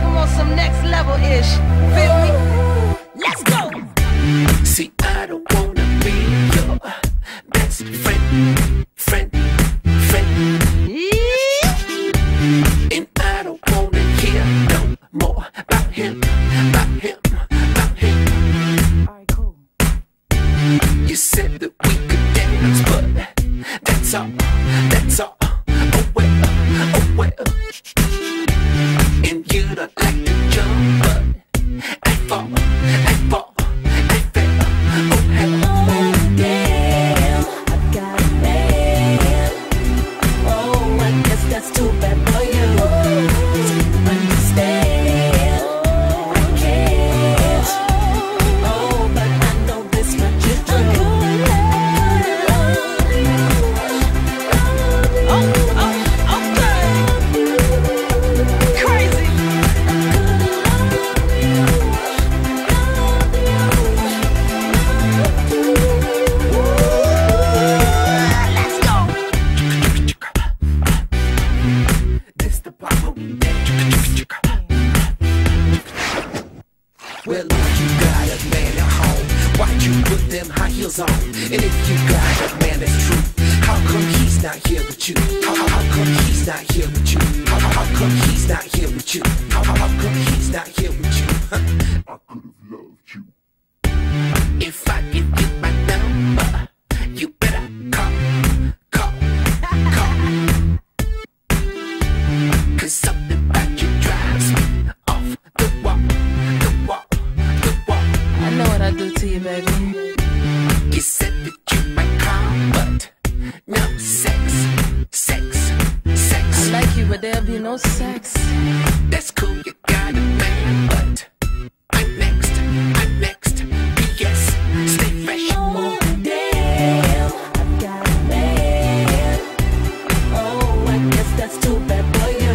him on some next level-ish. Feel me? Let's go! See, I don't wanna be your best friend, friend. And I don't wanna hear no more about him, about him, about him. Alright, cool. You said that we could dance, but that's all, that's all. Oh well, oh well. And you don't like to jump, but I fall, I fall, I fell. Oh hell, oh damn, I got a man. Oh, I guess that's too bad for you. Understand, I can't. Oh, but I know this much is true. well, if you got a man at home, why'd you put them high heels on? And if you got a man that's true, how come he's not here with you? How come he's not here with you? How come he's not here with you? How come he's not here with you? I could've loved you. If I give you my number, you better call. 'Cause something about you drives me off the wall, the wall, the wall. I know what I do to you, baby. You said that you might call, but no sex, sex, sex. I like you, but there'll be no sex. That's cool, you got a man, but I'm next, I'm next. P.S. Stay fresh. Oh damn, I got a man. Oh, I guess that's too bad for you.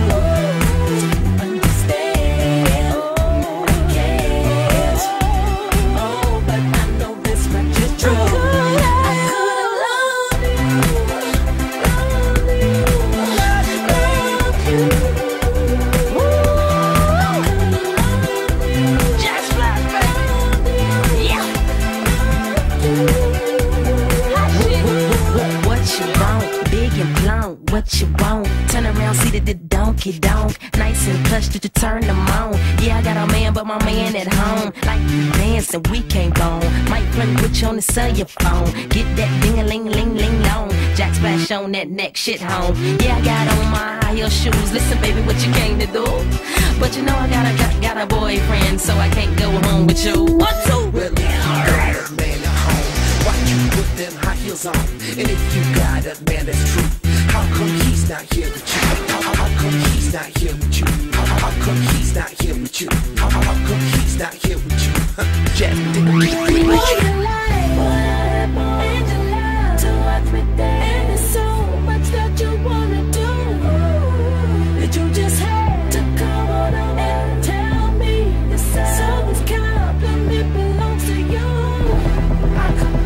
Understand, I can't. Oh, but I know this much is true. I could've loved you. Just fly, baby. Yeah. What you want? Big and blunt. What you want? Turn around, see the donkey donk. Nice and plush, did you turn them on? Yeah, I got a man, but my man at home. Like you dancing, we can't bone. Might play with you on the cell phone. Get that ding-a-ling-ling-ling long. Jack splash on that neck, shit home. Yeah, I got on my high heel shoes. Listen, baby, what you came to do? But you know I got a boyfriend, so I can't go home with you. What two? Well, if you got a man at home, why'd you put them high heels on? And if you got a man that's true, how come he's not here with you? How come he's not here with you? How come he's not here with you? How come he's not here with you? Jazmine, What you like, what happened in your life to watch me dance? And there's so much that you wanna do that you just had to come on and tell me. So this compliment belongs to you. I could.